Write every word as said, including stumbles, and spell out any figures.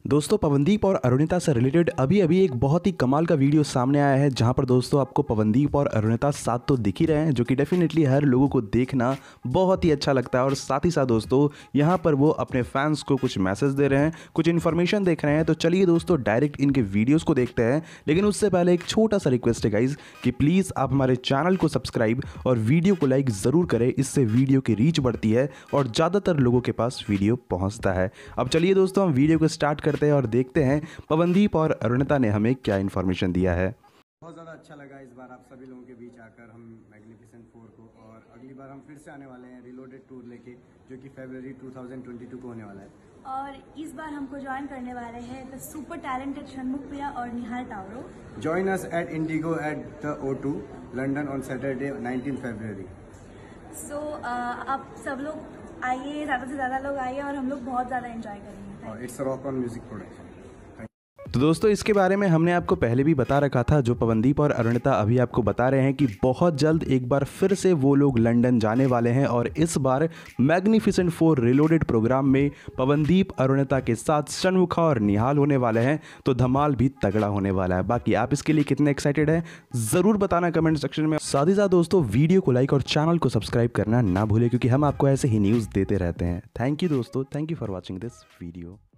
दोस्तों पवनदीप और अरुणिता से रिलेटेड अभी अभी एक बहुत ही कमाल का वीडियो सामने आया है, जहां पर दोस्तों आपको पवनदीप और अरुणिता साथ तो दिख ही रहे हैं, जो कि डेफिनेटली हर लोगों को देखना बहुत ही अच्छा लगता है। और साथ ही साथ दोस्तों यहां पर वो अपने फैंस को कुछ मैसेज दे रहे हैं, कुछ इन्फॉर्मेशन देख रहे हैं। तो चलिए दोस्तों डायरेक्ट इनके वीडियोज़ को देखते हैं, लेकिन उससे पहले एक छोटा सा रिक्वेस्ट है गाइज कि प्लीज़ आप हमारे चैनल को सब्सक्राइब और वीडियो को लाइक ज़रूर करें। इससे वीडियो की रीच बढ़ती है और ज़्यादातर लोगों के पास वीडियो पहुँचता है। अब चलिए दोस्तों हम वीडियो को स्टार्ट करते हैं और देखते हैं पवनदीप और अरुणिता ने हमें क्या इन्फॉर्मेशन दिया है। बहुत ज़्यादा अच्छा लगा इस बार आप सभी लोगों के बीच आकर हम मैग्निफिसेंट फोर को, और अगली बार हम फिर से आने वाले हैं रिलोडेड टूर लेके, जो कि फरवरी दो हज़ार बाईस को होने वाला है। और इस बार हमको ज्वाइन करने वाले हैं the super talented Shanmukh Priya और Nihal Tauro. Join us at IndiGo at the O two London on Saturday nineteen February. So आप सब लोग आइए, ज़्यादा से ज़्यादा लोग आइए और हम लोग बहुत ज़्यादा एंजॉय करेंगे। और it's rock on music production. तो दोस्तों इसके बारे में हमने आपको पहले भी बता रखा था, जो पवनदीप और अरुणिता अभी आपको बता रहे हैं कि बहुत जल्द एक बार फिर से वो लोग लंदन जाने वाले हैं। और इस बार मैग्निफिसेंट फोर रिलोडेड प्रोग्राम में पवनदीप अरुणिता के साथ षणमुखा और निहाल होने वाले हैं। तो धमाल भी तगड़ा होने वाला है। बाकी आप इसके लिए कितने एक्साइटेड हैं ज़रूर बताना कमेंट सेक्शन में। साथ ही साथ दोस्तों वीडियो को लाइक और चैनल को सब्सक्राइब करना ना भूलें, क्योंकि हम आपको ऐसे ही न्यूज़ देते रहते हैं। थैंक यू दोस्तों, thank you for watching this video.